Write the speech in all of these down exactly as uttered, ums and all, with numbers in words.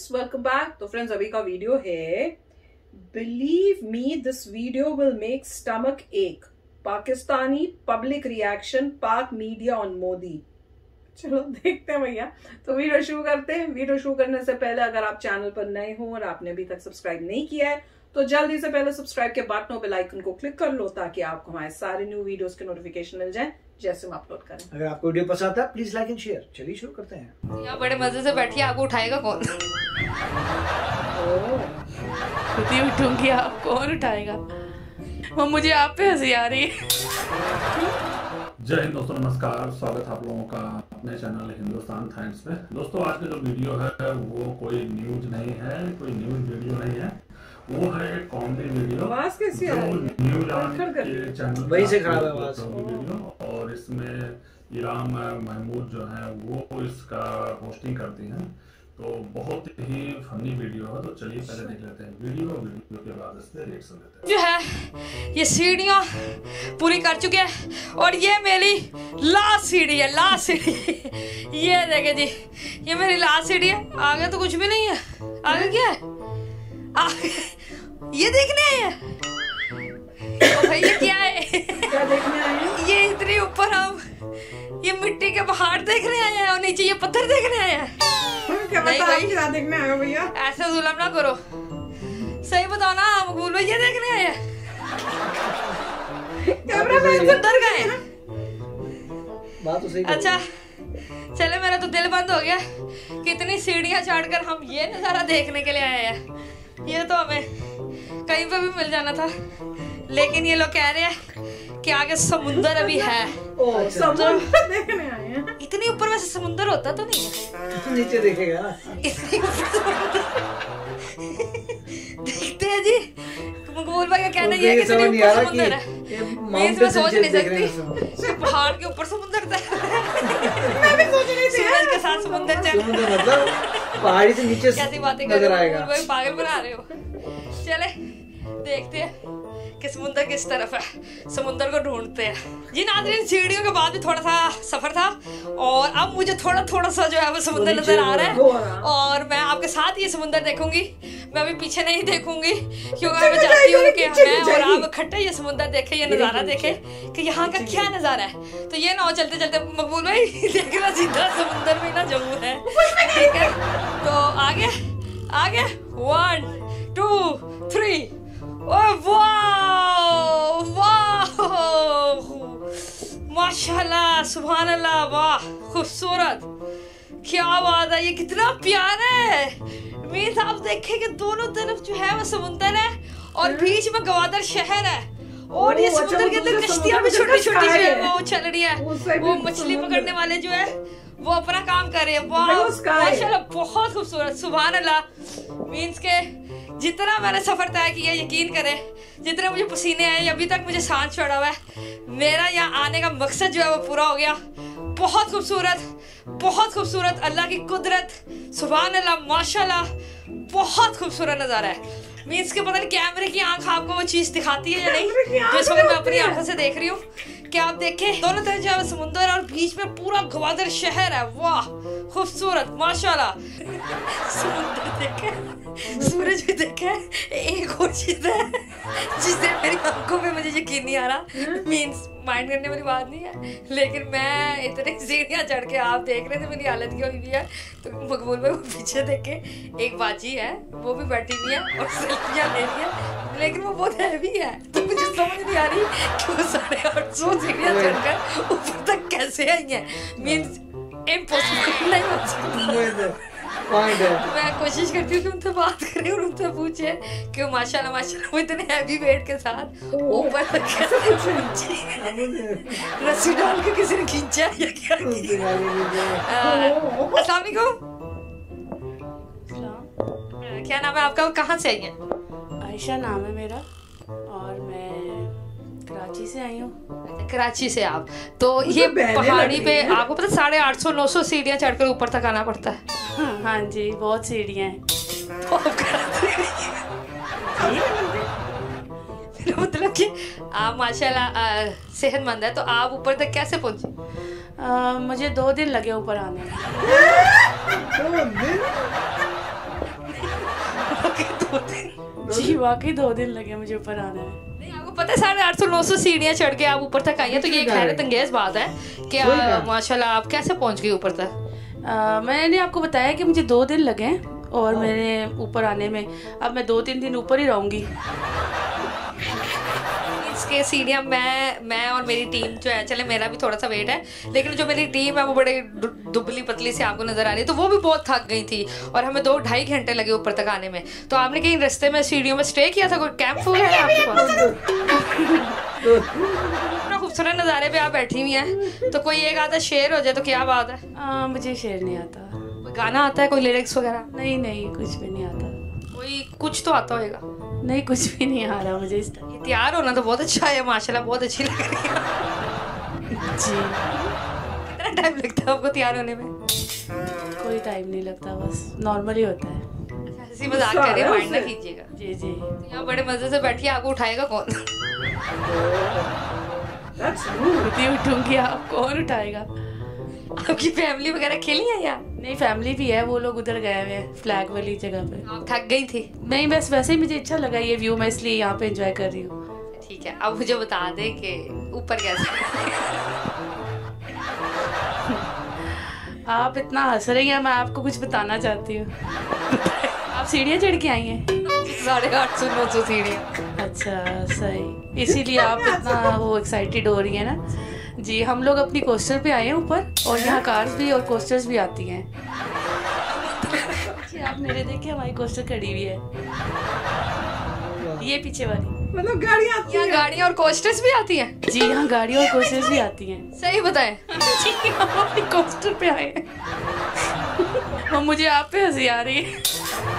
Friends, welcome back. तो friends, अभी का वीडियो है, believe me this video will make stomach ache, Pakistani public reaction Pak media on Modi. चलो देखते हैं भैया। तो वीडियो शुरू करते हैं। वीडियो शुरू करने से पहले अगर आप चैनल पर नए हो और आपने अभी तक सब्सक्राइब नहीं किया है तो जल्दी से पहले सब्सक्राइब के बटन और बेल आइकन को क्लिक कर लो ताकि आपको हमारे सारे न्यू वीडियोस के नोटिफिकेशन मिल जाए जैसे हम अपलोड करें। अगर आपको वीडियो पसंद आता है प्लीज लाइक एंड शेयर। चलिए शुरू करते हैं। यहाँ बड़े मजे से बैठिए, आपको उठाएगा कौन? खुद ही उठूंगी, आप कौन उठाएगा? वो मुझे आप पे हंसी आ रही है। जय हिंद दोस्तों, नमस्कार। स्वागत है आप लोगों का अपने चैनल हिंदुस्तान टाइम्स पे। दोस्तों आज का जो वीडियो है वो कोई न्यूज नहीं है, कोई न्यूज वीडियो नहीं है, वो है एक कॉमेडी वीडियो जो न्यूज ऑन के चैनल वही से खराब है आवाज वीडियो। और इसमें इराम महमूद जो है वो इसका होस्टिंग करती हैं। तो बहुत ही फनी वीडियो है। तो चलिए पहले देख लेते हैं वीडियो, वीडियो के बाद इस पे रिएक्शन लेते हैं। जो है ये सीढ़ियाँ पूरी कर चुके हैं और ये मेरी लास्ट सीढ़ी है, लास्ट सीढ़ी। ये देखे जी, ये मेरी लास्ट सीढ़ी है। आगे तो कुछ भी नहीं है। आगे क्या है? आगे ये देखने आए हैं। तो भैया क्या है? क्या देखने आए हैं? ये इतनी ऊपर हम ये मिट्टी के पहाड़ देखने आए हैं और नीचे ये पत्थर देखने आए हैं। क्या नहीं बताओ, भाई, क्या देखने आए हो भैया? ऐसा जुल्म ना करो, सही बताओ ना। मकबूल भाई ये देखने आए हैं। कैमरा मैन समुंदर का है। बात तो सही। अच्छा चले, मेरा तो दिल बंद हो गया। कितनी सीढ़ियां चढ़कर हम ये नजारा देखने के लिए आए हैं। ये तो हमें कहीं पे भी मिल जाना था, लेकिन ये लोग कह रहे हैं कि आगे समुंदर अभी है। ओ, समुंदर देखने आए हैं। इतनी ऊपर वैसे समुंदर होता तो नहीं है। नीचे देखेगा ना। इतनी ऊपर देखते हैं जी। मकबूल भाई का कहना ये है कि इतनी ऊपर समुंदर है। मैं इसमें सोच नहीं सकती सिर्फ पहाड़ के ऊपर समुंदर था। मैं भी सोच रही थी सूरज के साथ समुंदर चल। समुद्र मतलब पहाड़ी से नीचे कैसी बातें कर नजर रहे आएगा। हो? भाई पागल बना रहे हो। चले देखते हैं कि समुंदर किस तरफ है, समुंदर को ढूंढते हैं जी। नाज़रीन, सीढ़ियों के बाद भी थोड़ा सा सफर था और अब मुझे थोड़ा थोड़ा सा जो है वो समुंदर नजर आ रहा है और मैं आपके साथ ये समुंदर देखूंगी। मैं अभी पीछे नहीं देखूंगी क्योंकि मैं चाहती हूँ कि मैं और आप इकट्ठे ये समुंदर देखें, ये नज़ारा देखें कि यहाँ का क्या नज़ारा है। तो ये ना हो चलते चलते मकबूल भाई देखना सीधा समुंदर में ना जम्मू है, ठीक है? तो आगे आगे वन टू थ्री। वाह वाह, माशाल्लाह, सुभान अल्लाह, वाह खूबसूरत, क्या बात है। ये कितना प्यारा है। मीन्स आप देखें कि दोनों तरफ जो है वो समुंदर है और बीच में गवादर शहर है और ये समुंदर के अंदर कश्तियां भी छोटी छोटी जो है वो चल रही है। वो मछली पकड़ने वाले जो है वो अपना काम कर रहे हैं। वाह माशाल्लाह, बहुत खूबसूरत, सुभान अल्लाह। मीन्स के जितना मैंने सफर तय किया, यकीन करें, जितने मुझे पसीने आए, अभी तक मुझे सांस चढ़ा हुआ है। मेरा यहाँ आने का मकसद जो है वो पूरा हो गया। बहुत खूबसूरत, बहुत खूबसूरत, अल्लाह की कुदरत, सुभान अल्लाह, माशाल्लाह, बहुत खूबसूरत नज़ारा है। मीन्स के पता नहीं कैमरे की आंख आपको वो चीज़ दिखाती है या नहीं, जो इस वक्त मैं अपनी आंखों से देख रही हूँ। क्या आप देखें, दोनों तरफ जो है वो समुंदर और बीच में पूरा गवादर शहर है। वाह खूबसूरत, माशाल्लाह। समुंदर देखे, सूरज भी देखे, एक और चीज है जिससे मेरी आंखों में मुझे यकीन नहीं आ रहा। मीन्स माइंड करने वाली बात नहीं है, लेकिन मैं इतनी सीढ़ियाँ चढ़ के आप देख रहे थे, मेरी हालत क्या हुई है। तो मकबूल में वो पीछे देखे एक बाजी है, वो भी बैठी हुई है और सेल्फियाँ ले रही है, लेकिन वो बहुत हैवी है। तो मुझे समझ नहीं आ रही कि वो साढ़े आठ सौ सीढ़ियाँ चढ़कर ऊपर तक कैसे आई हैं। मीन्स इम्पॉसिबल नहीं हो सकता। मैं कोशिश करती हूँ कि उनसे बात करें और उनसे पूछे कि वो माशाल्लाह माशाल्लाह वो इतने हैवी वेट के साथ ऊपर तक कैसे रस्सी डाल के किसी ने खींचा या क्या? अस्सलाम वालेकुम, क्या नाम है आपका, कहाँ से आई हैं? आयशा नाम है मेरा और मैं कराची से आई हूँ। कराची से आप? तो ये पहाड़ी पे आपको पता साढ़े आठ सौ नौ सौ सीढ़ियाँ चढ़कर ऊपर तक आना पड़ता है। हाँ, हाँ जी, बहुत सीढ़ियाँ हैं। तो मतलब कि आप माशाल्लाह सेहतमंद है, तो आप ऊपर तक कैसे पहुंची? मुझे दो दिन लगे ऊपर आने में। दो दिन? जी वाकई दो दिन लगे मुझे ऊपर आने में। नहीं, आपको पता है साढ़े आठ सौ नौ सौ सीढ़ियाँ चढ़ के आप ऊपर तक आई हैं, तो ये एक हैरत अंगेज बात है कि आ, माशाल्लाह आप कैसे पहुंच गई ऊपर तक? आ, मैंने आपको बताया कि मुझे दो दिन लगे और मेरे ऊपर आने में। अब मैं दो तीन दिन ऊपर ही रहूंगी। इसके सीढ़ियाँ मैं मैं और मेरी टीम जो है, चले मेरा भी थोड़ा सा वेट है, लेकिन जो मेरी टीम है वो बड़े दुबली पतली से आपको नजर आ रही है, तो वो भी बहुत थक गई थी और हमें दो ढाई घंटे लगे ऊपर तक आने में। तो आपने कहीं रास्ते में सीढ़ियों में स्टे किया था? कोई कैंप फूल है आपके पास? इतना खूबसूरत नज़ारे पे आप बैठी हुई हैं, तो कोई एक आधा शेर हो जाए तो क्या बात है? आ, मुझे शेर नहीं आता। कोई गाना आता है, कोई लिरिक्स वगैरह? नहीं नहीं, कुछ भी नहीं आता। कोई कुछ तो आता होगा? नहीं, कुछ भी नहीं आ रहा मुझे इस टाइम। ये तैयार होना तो बहुत अच्छा है माशाल्लाह, बहुत अच्छी लग रही है जी। कितना टाइम लगता है आपको तैयार होने में? कोई टाइम नहीं लगता, बस नॉर्मल ही होता है। ऐसी मजाक कर रही है, माइंड ना कीजिएगा। जी जी। तो यहाँ बड़े मजे से बैठिए, आपको उठाएगा कौन? खुद ही उठूंगी, आप कौन उठाएगा? आपकी फैमिली वगैरह खेली है यार? नहीं, फैमिली भी है, वो लोग उधर गए हुए हैं फ्लैग वाली जगह पे। आप थक गई थी? नहीं, बस वैसे ही मुझे अच्छा लगा ये व्यू, मैं इसलिए यहाँ पे एंजॉय कर रही हूँ। ठीक है, अब मुझे बता दे कि ऊपर कैसे? आप इतना हंस रही हैं, मैं आपको कुछ बताना चाहती हूँ। आप सीढ़ियाँ चढ़ के आई हैं? साढ़े आठ सौ नौ सौ सीढ़ियाँ। अच्छा सही, इसीलिए आप इतना वो एक्साइटेड हो रही है ना। जी, हम लोग अपनी कोस्टर पे आए हैं ऊपर, और यहाँ कार्स भी और कोस्टर्स भी आती हैं। जी, आप मेरे देखिए, हमारी कोस्टर खड़ी हुई है, ये पीछे वाली। मतलब गाड़ियाँ आती यहाँ गाड़ियाँ और कोस्टर्स भी आती हैं? जी, यहाँ गाड़ियाँ और कोस्टर्स भी आती हैं। सही बताएं? जी, हम अपनी कोस्टर पे आए हैं और मुझे आप पे हंसी आ रही है।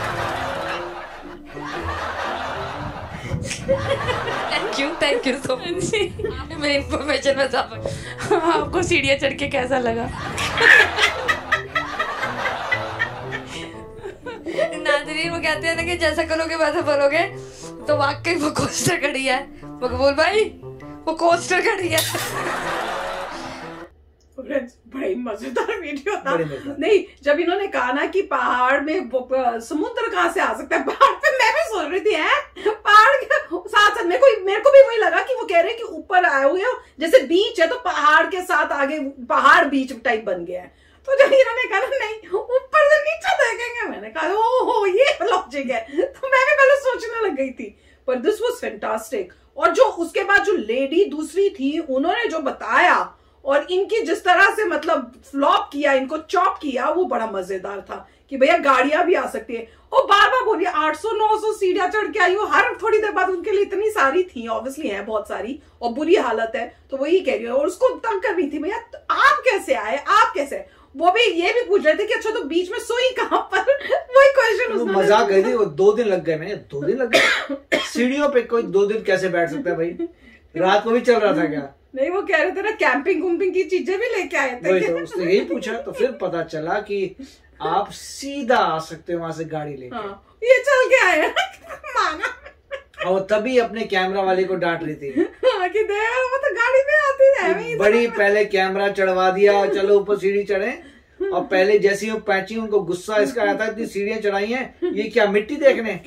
Thank you, thank you so much. आपने मेरी इंफॉर्मेशन में इजाफा। आपको सीढ़ियाँ चढ़ के कैसा लगा? नाज़रीन, वो कहते हैं ना कि जैसा करोगे वैसा भरोगे, तो वाकई वो कोस्टर खड़ी है। मकबूल भाई, वो कोस्टर खड़ी है। बड़ी मजेदार वीडियो था। नहीं, जब इन्होंने कहा ना कि पहाड़ में समुद्र कहाँ से आ सकता है पहाड़ पे, मैं भी सोच रही थी है पहाड़ के साथ साथ मेरे को मेरे को भी वही लगा कि वो कह रहे हैं कि ऊपर आए हुए हो, जैसे बीच है तो पहाड़ के साथ आगे पहाड़ बीच टाइप बन गया है। तो जब इन्होंने कहा नहीं ऊपर से नीचे देखेंगे, मैंने कहा ओहो ये लॉजिक है, तो मैं भी पहले सोचने लग गई थी। पर दिस वाज फैंटास्टिक। और जो उसके बाद जो लेडी दूसरी थी, उन्होंने जो बताया और इनकी जिस तरह से मतलब फ्लॉप किया, इनको चॉप किया, वो बड़ा मजेदार था कि भैया गाड़ियां भी आ सकती है। और बार बार बोलिए आठ सौ नौ सौ सीढ़ियां चढ़ के आई हो, हर थोड़ी देर बाद उनके लिए इतनी सारी थी, ऑब्वियसली है बहुत सारी और बुरी हालत है, तो वही कह रही है। और उसको तंग कर रही थी, भैया आप कैसे आए, आप कैसे? वो भी ये भी पूछ रहे थे कि अच्छा तो बीच में सोई कहां पर? वही क्वेश्चन मजाक गई थी। वो दो दिन लग गए, मैंने दो दिन लग गए सीढ़ियों पे, कोई दो दिन कैसे बैठ सकता है भाई? रात को भी चल रहा था क्या? नहीं, वो कह रहे थे ना कैंपिंग वुम्पिंग की चीजें भी लेके आए थे। वही तो, उसने यही पूछा, तो फिर पता चला कि आप सीधा आ सकते हो वहां से गाड़ी लेके। हाँ, ये चल के आए माना। और तभी अपने कैमरा वाले को डांट रही थी हाँ, कि दे वो तो गाड़ी में आती है बड़ी, पहले कैमरा चढ़वा दिया, चलो ऊपर सीढ़ी चढ़े। और पहले जैसी वो पैची, उनको गुस्सा इसका आया था, इतनी सीढ़ियां चढ़ाई हैं, ये क्या मिट्टी देखने?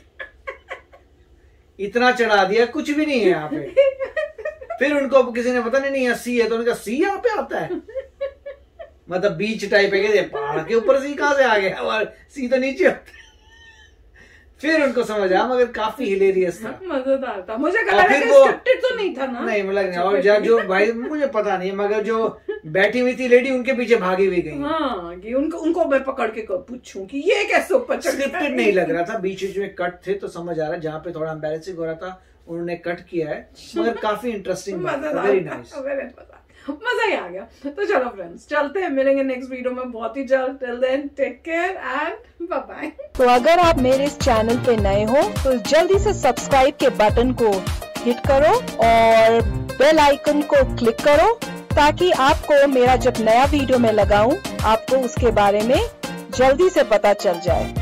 इतना चढ़ा दिया, कुछ भी नहीं है यहाँ पे। फिर उनको किसी ने पता नहीं नहीं सी है, तो उनका सी यहाँ पे आता है, मतलब बीच टाइप है, पहाड़ के ऊपर सी कहां से आ गया, और सी तो नीचे होता है। फिर उनको समझ आया, मगर काफी हिलेरियस था, मजेदार था। मुझे लगा वो तो नहीं था ना, नहीं मतलब नहीं। और जो, जो भाई मुझे पता नहीं, मगर जो बैठी हुई थी लेडी, उनके पीछे भागी हुई गई। हाँ, कि उनको उनको मैं पकड़ के पूछूं कि ये कैसे ऊपर चढ़ गया। स्क्रिप्टेड नहीं लग रहा था, बीच बीच में कट थे, तो समझ आ रहा है जहाँ पे थोड़ा एम्बैरेसिंग हो रहा था उन्होंने कट किया है, मगर काफी इंटरेस्टिंग, वेरी नाइस, मजा ही आ गया। तो चलो फ्रेंड्स, चलते हैं, मिलेंगे नेक्स्ट वीडियो में बहुत ही जल्द। Till then take care and bye bye. तो अगर आप मेरे इस चैनल पे नए हो तो जल्दी से सब्सक्राइब के बटन को हिट करो और बेल आइकन को क्लिक करो, ताकि आपको मेरा जब नया वीडियो मैं लगाऊं आपको उसके बारे में जल्दी से पता चल जाए।